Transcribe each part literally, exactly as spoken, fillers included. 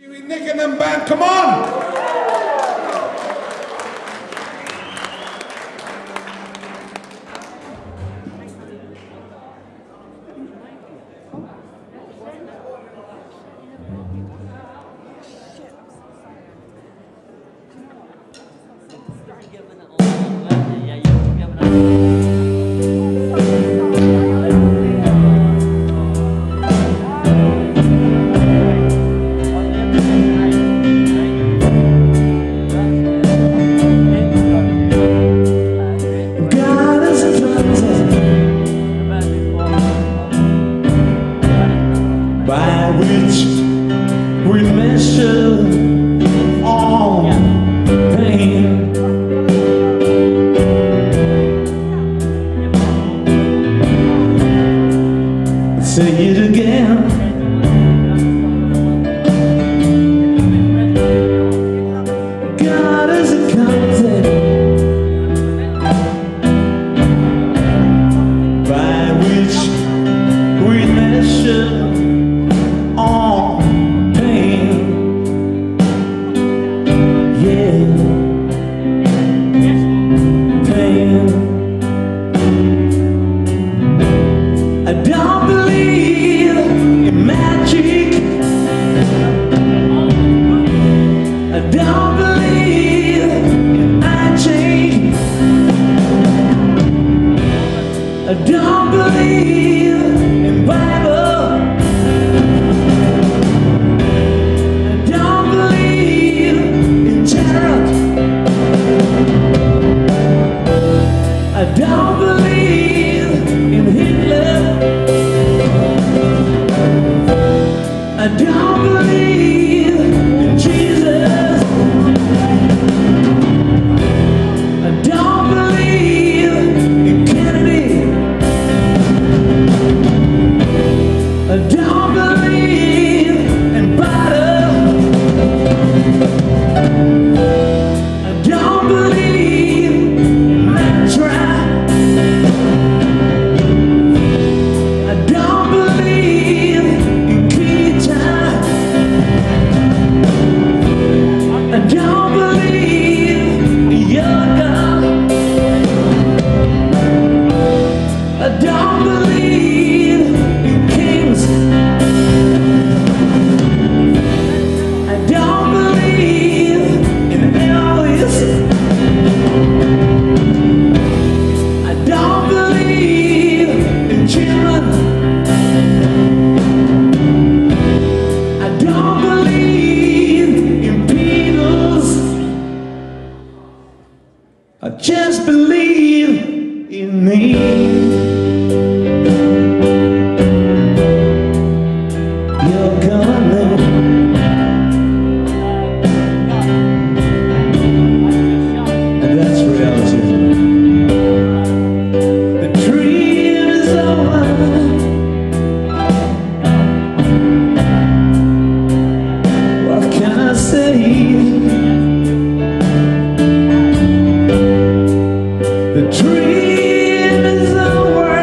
Nick and them band, come on! By which we measure all pain. Say it again. God is a concept by which we measure all pain, yeah, pain. I don't believe in magic. I don't believe in magic. I don't believe in Bible. I don't believe in Hitler. I don't believe in Jesus. I don't believe in Kennedy. I don't believe in Biden. I don't believe in Matra. I don't believe in Kita. I don't believe in yoga. I don't believe in kings. I don't believe in Elvis. I don't believe in children. I don't believe in Beatles. I just believe in me. You're coming. And that's reality. The dream is over. What can I say? The dream is over.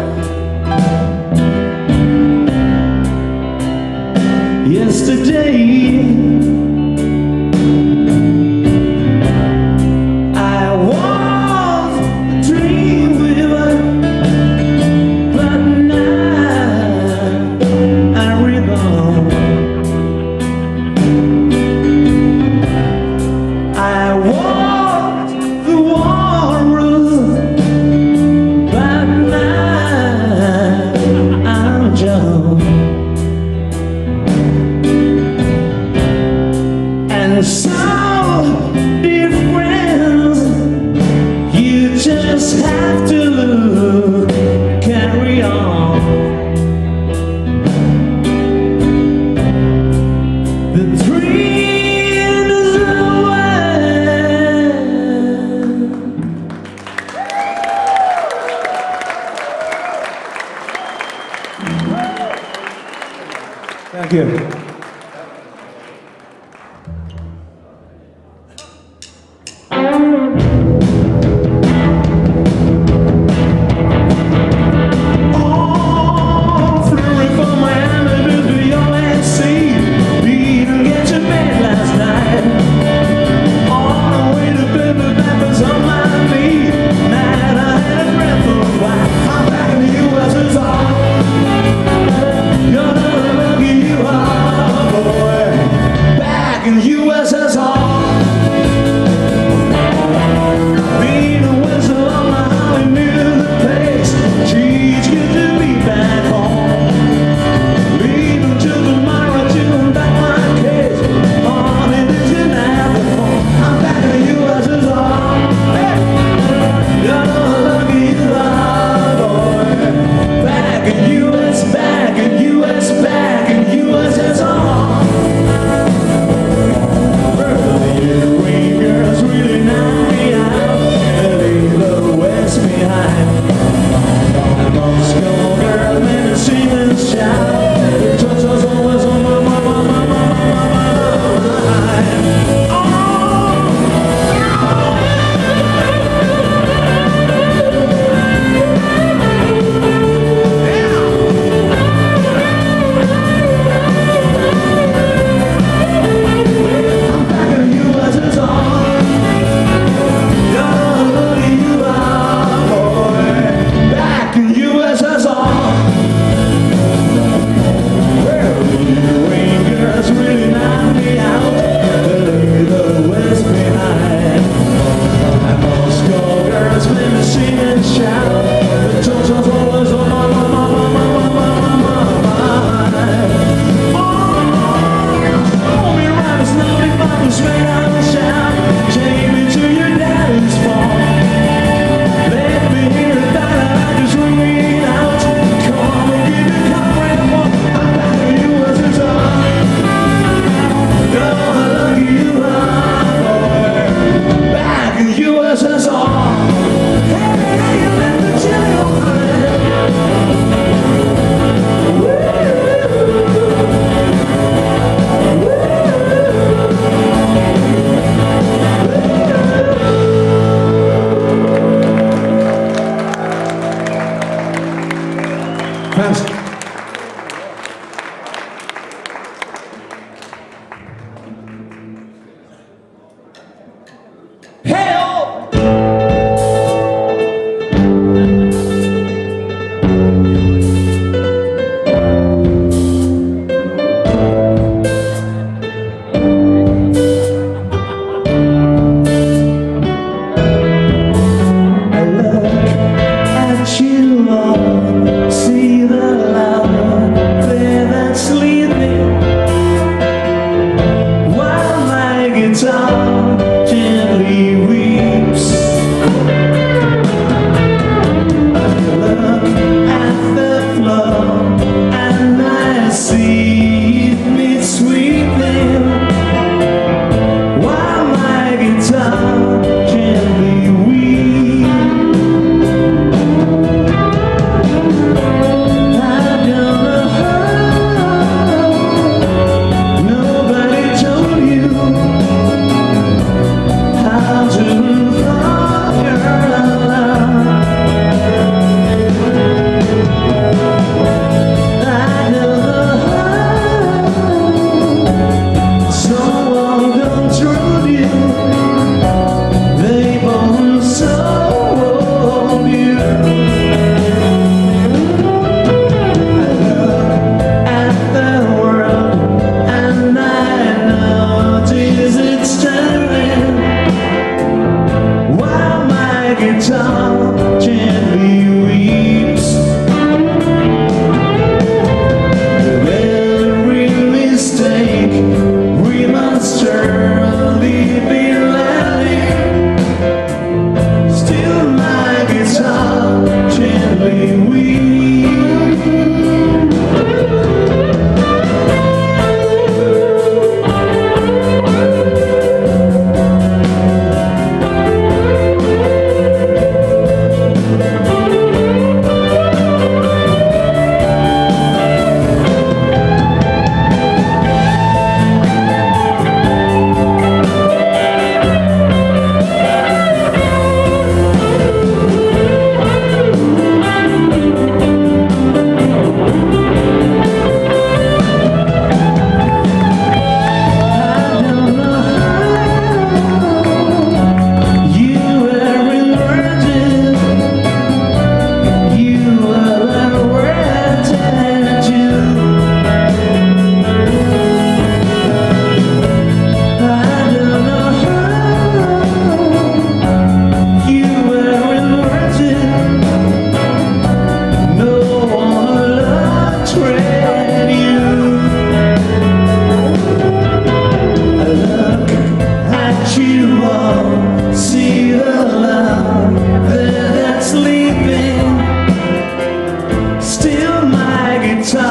Yesterday I was a dream weaver, but now I'm reborn. I walked the walrus, but now I'm John. And so, dear friends, you just have to look, carry on. The dream is away. Thank you. Oh, Flurry from Miami to the Atlantic Sea. Be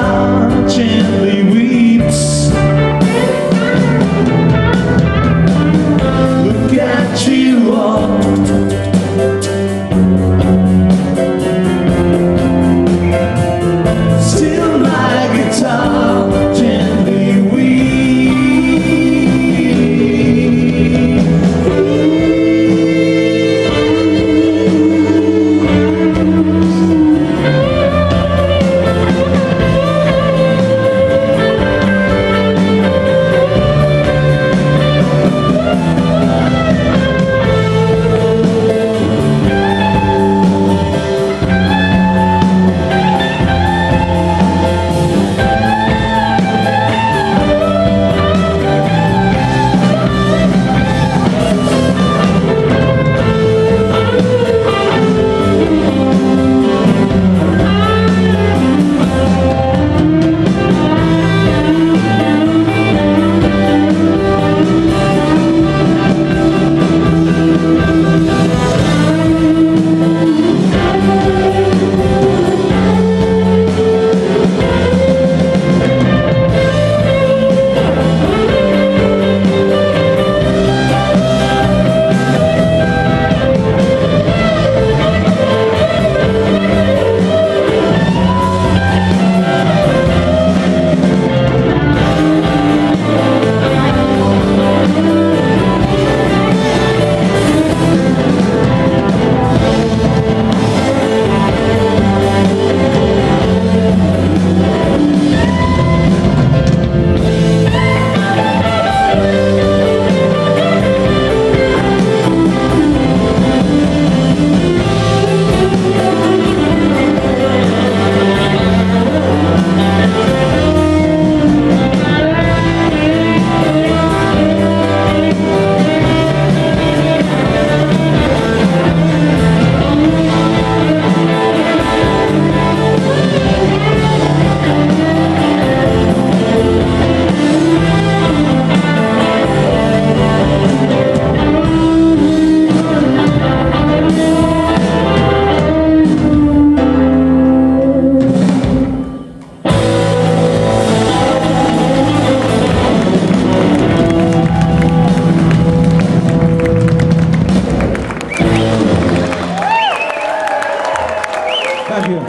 guitar gently weeps. Look at you all, still my guitar gently weeps. Thank you.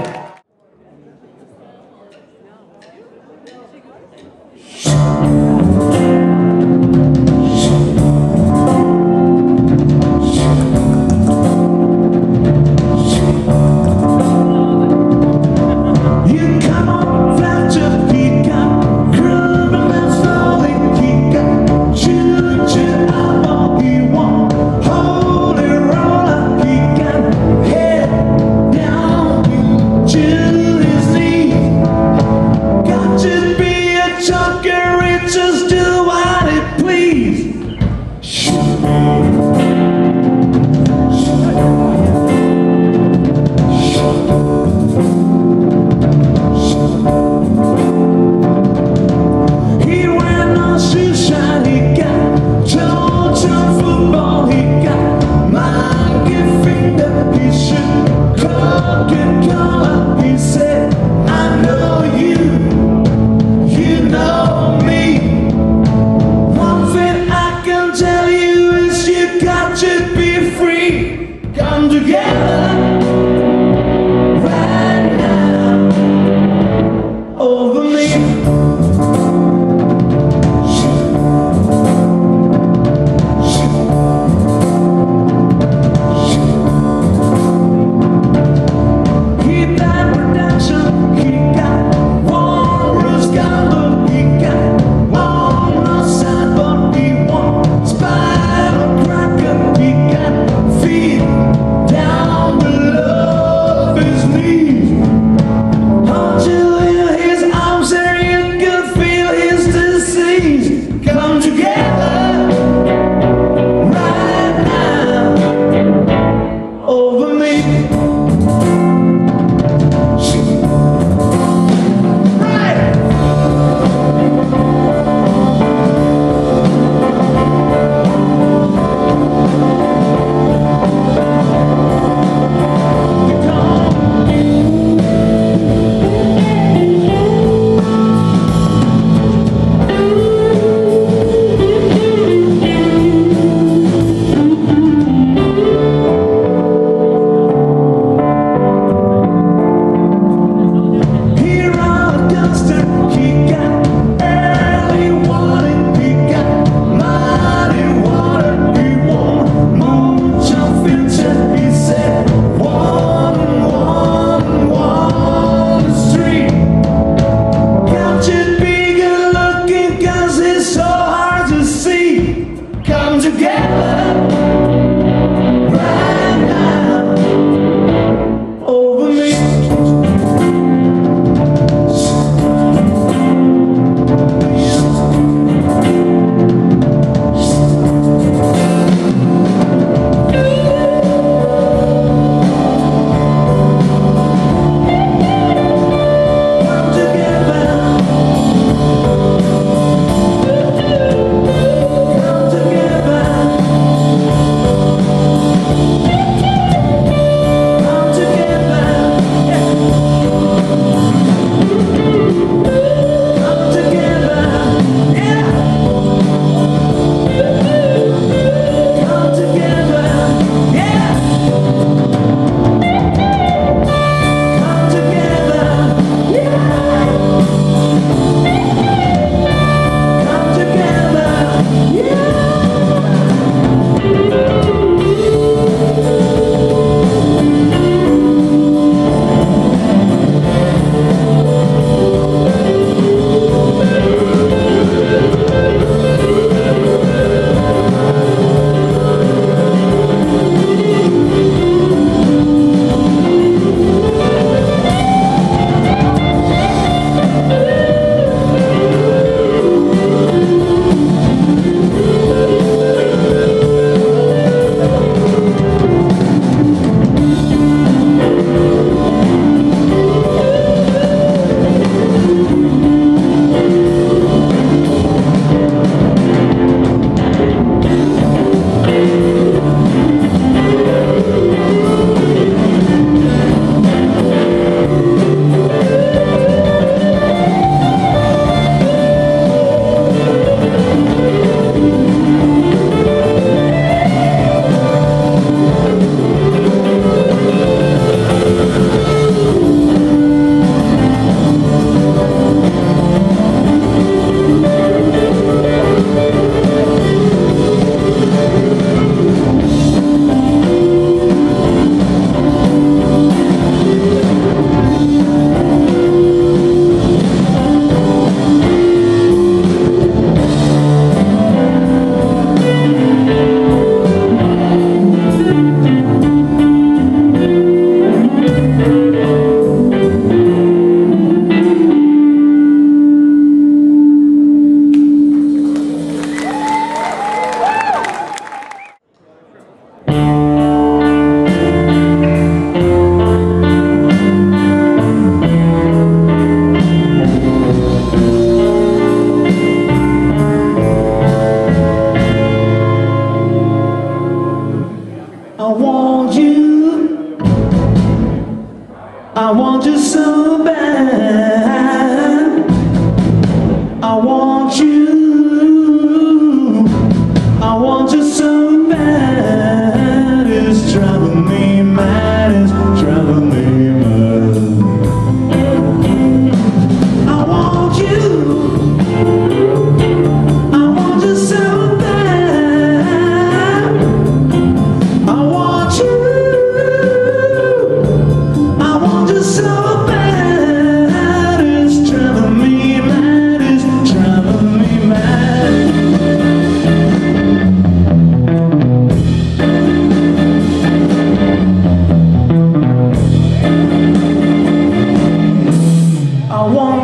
Until in his arms there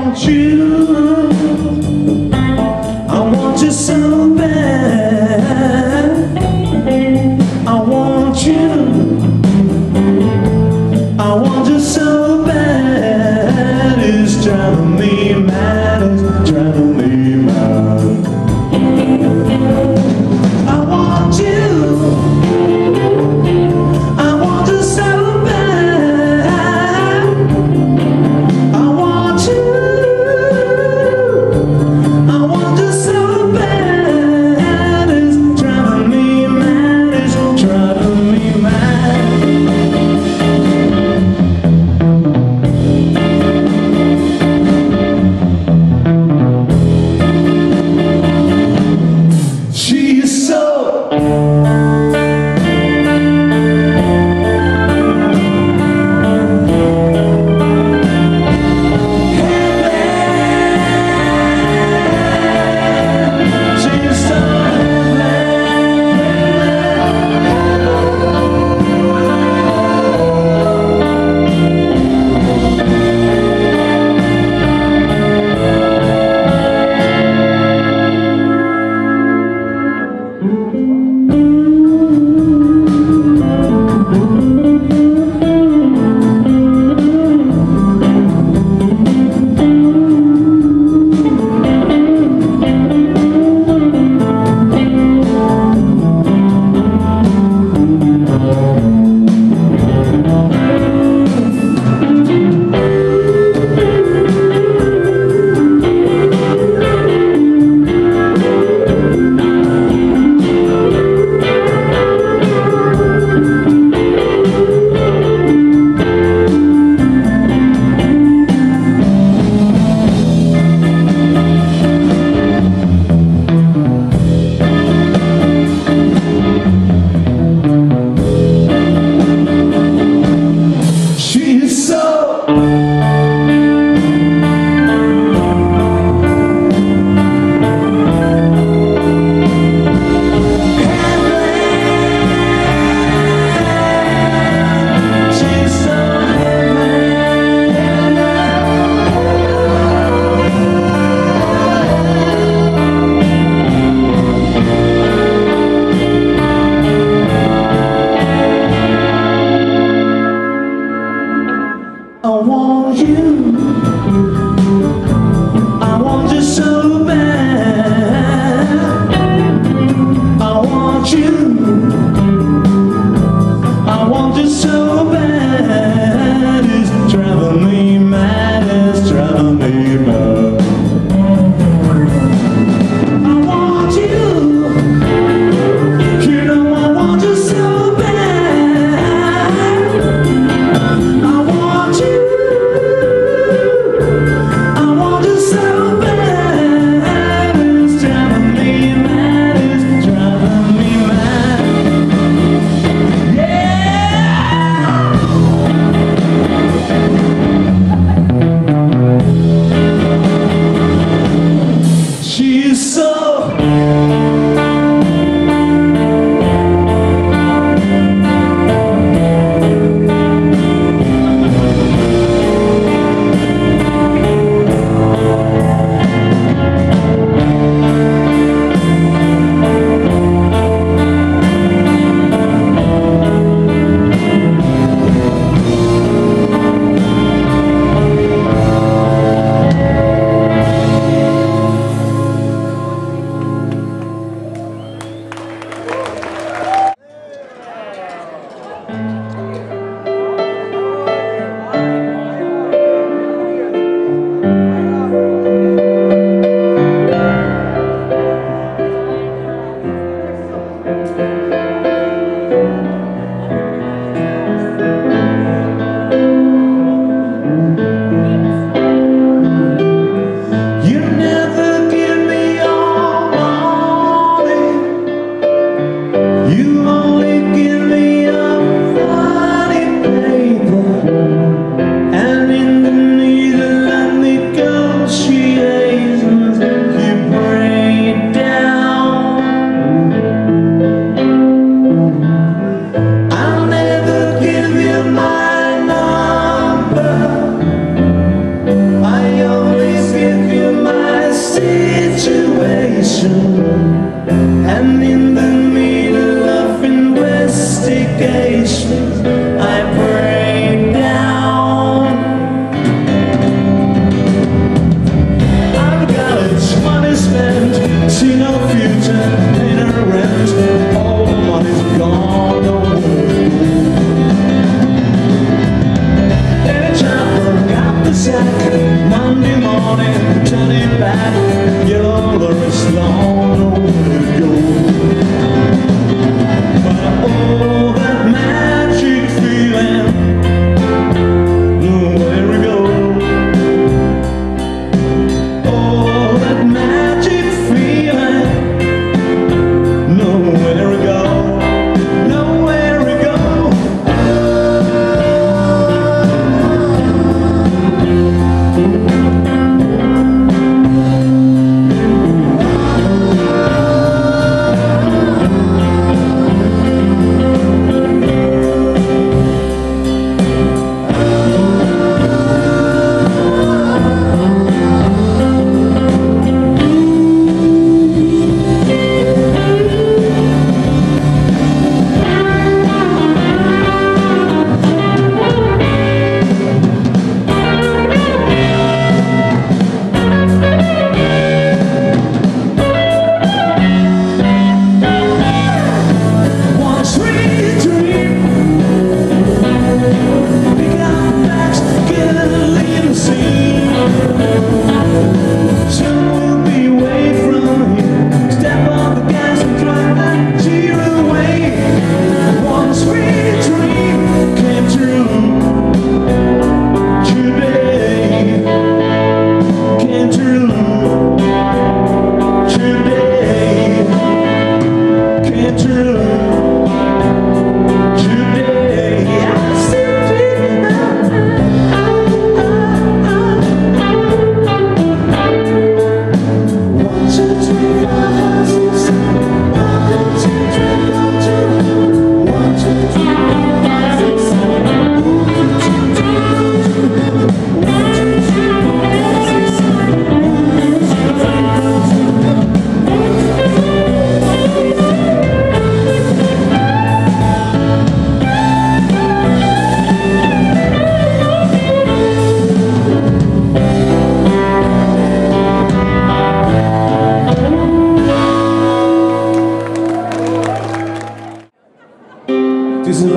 want you. I want you so bad. I want you. I want you so bad. It's driving me mad. It's driving me mad. I want you. I want you so bad. I want you. I want you so bad. It's driving me mad. It's driving me mad. She's so I want you. I want you so bad. I want you. I want you so bad. It's driving me mad. It's driving me mad. I want you. You know I want you so bad. I want you. I want you so bad.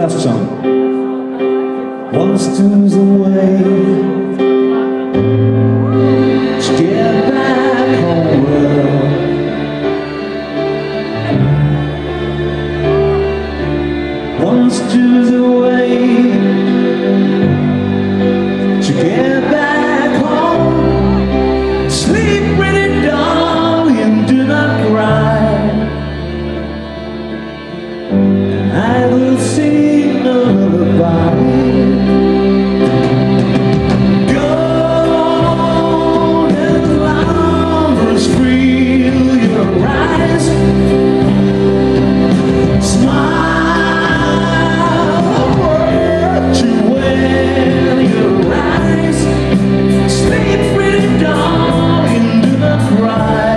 last song. Once two's away to get back home. Once two's away to get back home. Sleep pretty darling, do not cry. I will sing a lullaby. Golden lovers fill your eyes. Smile a word to when you rise. Sleep pretty darling, do not cry.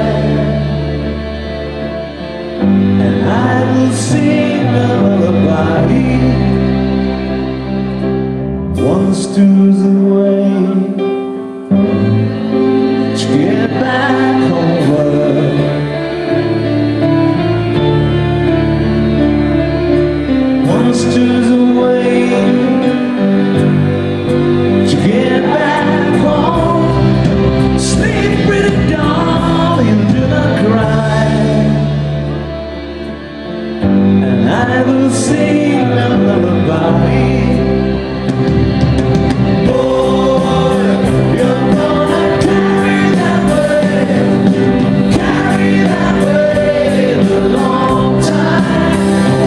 And I will sing a lullaby. Once two's away to get back home. Once two's away to get back home. Sleep pretty darling, do not cry. And I will sing a lullaby. Boy, you're gonna carry that weight, carry that weight a long time.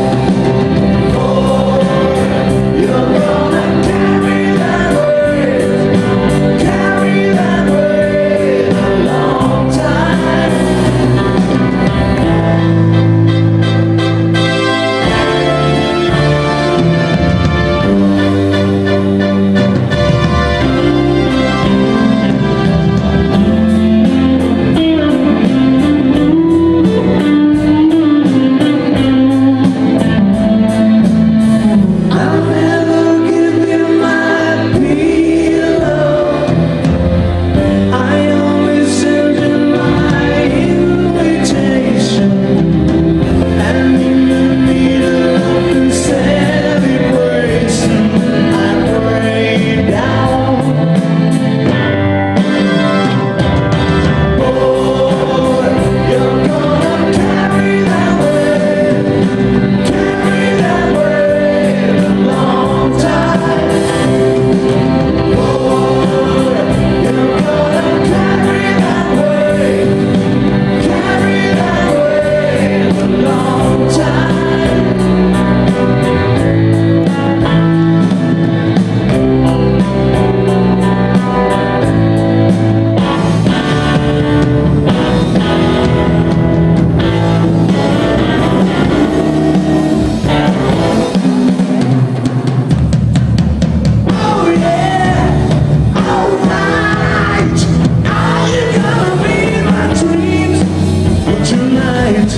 Boy, you're gonna carry that weight, carry that weight a long time. I'll never give you my pillow. I only send you my invitation. And in the middle of the celebration, I pray down. Boy, you're gonna carry that weight, carry that weight a long time. Boy, you're gonna carry that weight, carry that weight a long time. Oh yeah, alright. Are you gonna be my dreams tonight?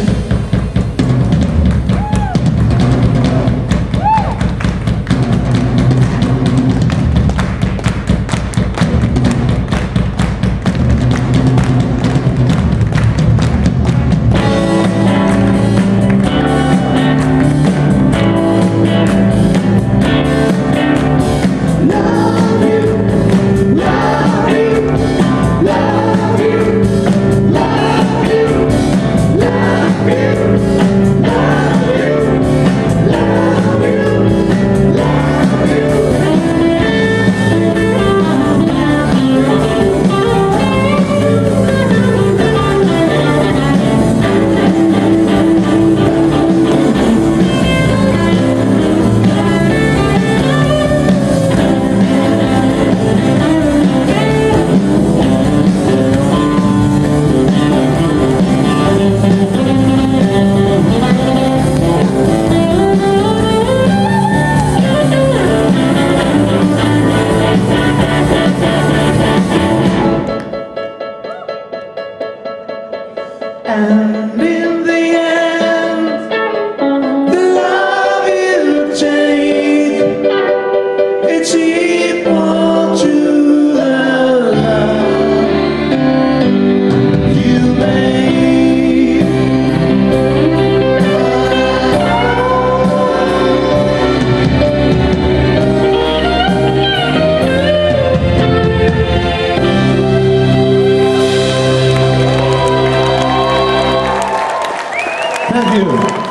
Love you, love you, love you, love you, love you, love you, love you, love you. And in the end, the love you take, it's equal to the love you made. Thank you.